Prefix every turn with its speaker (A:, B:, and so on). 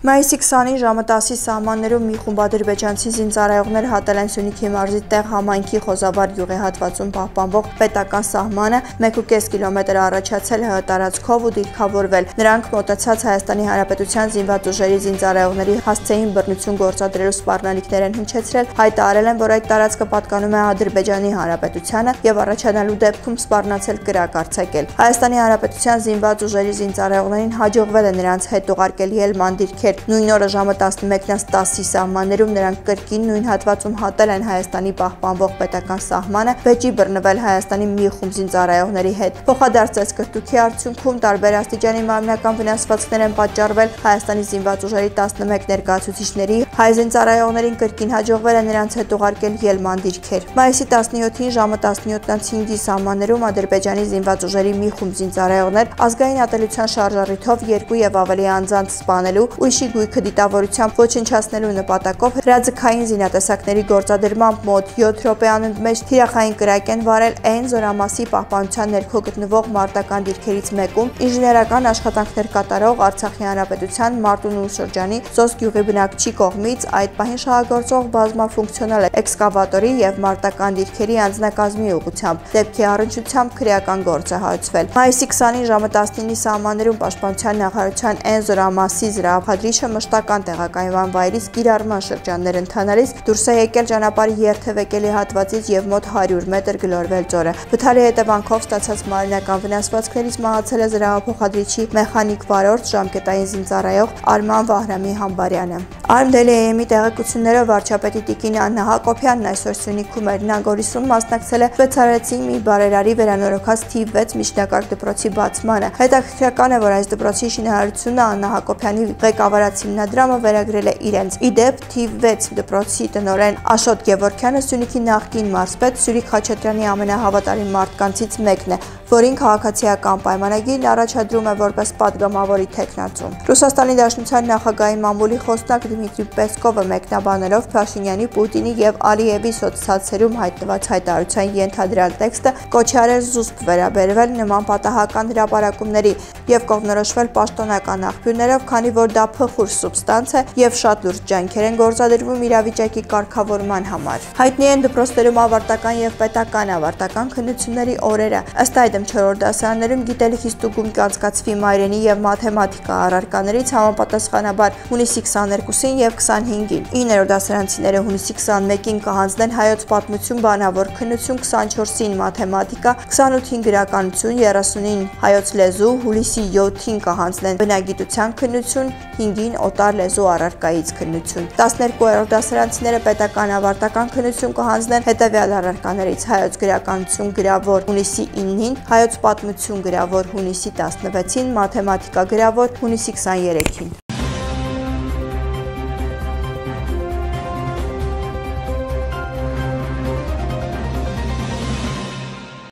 A: Մայիսի 20-ին ժամը 10-ի սահմաններում մի խումբ ադրբեջանցի զինծառայողներ հատել են Սյունիքի մարզի տեղ համայնքի Խոզաբար գյուղի հատվածում պահպանվող պետական սահմանը 1.5 կիլոմետր առաջացել ՀՀ տարածքով ու դիրքավորվել։ Նրանք մոտեցած Հայաստանի Հանրապետության զինված ուժերի զինծառայողների հասցեին բռնություն գործադրելու սպառնալիքներ են հնչեցրել, հայտարարել են, որ այդ տարածքը պատկանում է Ադրբեջանի Հանրապետությանը եւ առաջանալու դեպքում սպառնացել կրակ արձակել։ Հայաստանի Հանրապետության զինված ուժերի զինծառայողներին հաջողվել է նրանց հետ ուղարկել ելման դիրքեր։ Նույն օրը ժամը 11-ից 10-ի սահմաններում նրանք կրկին նույն հատվածում հատել են Հայաստանի պահպանվող պետական սահմանը, վեճի բռնվել Հայաստանի մի խումբ զինծառայողների հետ։ Փոխադարձած կրտուքի արդյունքում տարբեր աստիճանի մարմնական վնասվածքներ են պատճառվել Հայաստանի զինված ուժերի 11 ներկայացուցիչների, հայ զինծառայողներին կրկին հաջողվել է նրանց հետ ուղարկել ելման դիրքեր։ Մայիսի 17-ին ժամը 17:05-ի սահմաններում Ադրբեջանի զինված ուժերի մի խումբ զինծառայողներ ազգային ատելության շարժառիթով 2 եւ ավելի անձանց սպանելու, ուրիշի գույքը դիտավորությամբ ոչնչացնելու նպատակով հրաձգային զինատեսակների գործադրմամբ մոտ 7 րոպեանուն մեջ թիրախային կրակ են վարել այն զորամասի պահպանության ներքո գտնվող մարտական դիրքերից մեկում ինժեներական աշխատանքներ կատարող Արցախի Հանրապետության Մարտունու շրջանի Սոս գյուղի բնակչի կողմից այդ պահին շահագործող բազմաֆունկցիոնալ էքսկավատորի եւ մարտական դիրքերի անձնակազմի ուղղությամբ դեպքի առնչությամբ քրեական գործ է հայտվել։ Մայիսի 20-ին ժամը 19-ի սահմաններում Պաշտպանության նախարարության այն զորամասի զրահափադրիչը մշտական տեղակայման վայրից կիրառման շրջաններ ընթանալիս դուրս է եկել ճանապարհի երթևեկելի հատվածից եւ մոտ 100 մետր գլորվել ձորը։ Վթարի հետևանքով ստացած մարմնական վնասվածքներից մահացել է զրահափոխադրիչի մեխանիկ վարորդ ժամկետային զինծառայող Արման Վահրամի Համբարյանը։ Arm.am-ի տեղեկություններով վարչապետի տիկին Աննա Հակոբյանն այսօր Սյունիքում էր։ Նա Գորիսում մասնակցել է Շվեյցարացի մի բարերարի վերանորոգած թիվ 6 միջնակարգ դպրոցի բացմանը։ Հետաքրքրական է, որ այս դպրոցի շինարարությունը Աննա Հակոբյանի ղեկավարած հիմնադրամը վերագրել է իրենց։ Իդեպ թիվ 6 դպրոցի տնօրեն Աշոտ Գևորգյանը Սյունիքի նախկին մարզպետ Սյուրիկ Խաչատրյանի ամենահավատարիմ մարդկանցից մեկն է, որին քաղաքացիական պայմանագիրն առաջադրում է որպես падգամավորի թեկնածու։ Ռուսաստանի Դաշնության նախագահի մամուլի խոսնակ Դմիտրի Պեսկովը մեկնաբանելով Փաշինյանի, Պուտինի եւ Ալիևի սոցցանցերում հայտնված հայտարարության ենթադրյալ տեքստը կոչ արել զուսպ վերաբերվել նման պատահական հրապարակումների եւ կողմնորոշվել պաշտոնական աղբյուրներով, քանի որ դա փխուր սուբստանց է եւ շատ լուրջ ջանքեր են գործադրվում իրավիճակի կարգավորման համար։ Հայտնի են դպրոցներում ավարտական եւ պետական ավարտական քննությունների օրերը։ Ըստ այդմ 4-րդ դասարաններում գիտելիքի ստուգում կանցկացվի մայրենի եւ մաթեմատիկա առարկաներից համապատասխանաբար հունիսի 22-ին եւ 25-ին։ 9-րդ դասարանցիները հունիսի 21-ին կհանձնեն հայոց պատմություն բանավոր քննություն, 24-ին մաթեմատիկա, 28-ին գրականություն, 30-ին հայոց լեզու, հուլիսի 7-ին կհանձնեն բնագիտության քննություն, 5-ին օտար լեզու առարկայից քննություն։ 12-րդ դասարանցիները պետական ավարտական քննություն կհանձնեն հետևյալ առարկաներից՝ հայոց գրականություն գրավոր հունիսի 9-ին, հայոց պատմություն գրավոր հունիսի 16-ին, մաթեմատիկա գրավոր հունիսի 23-ին։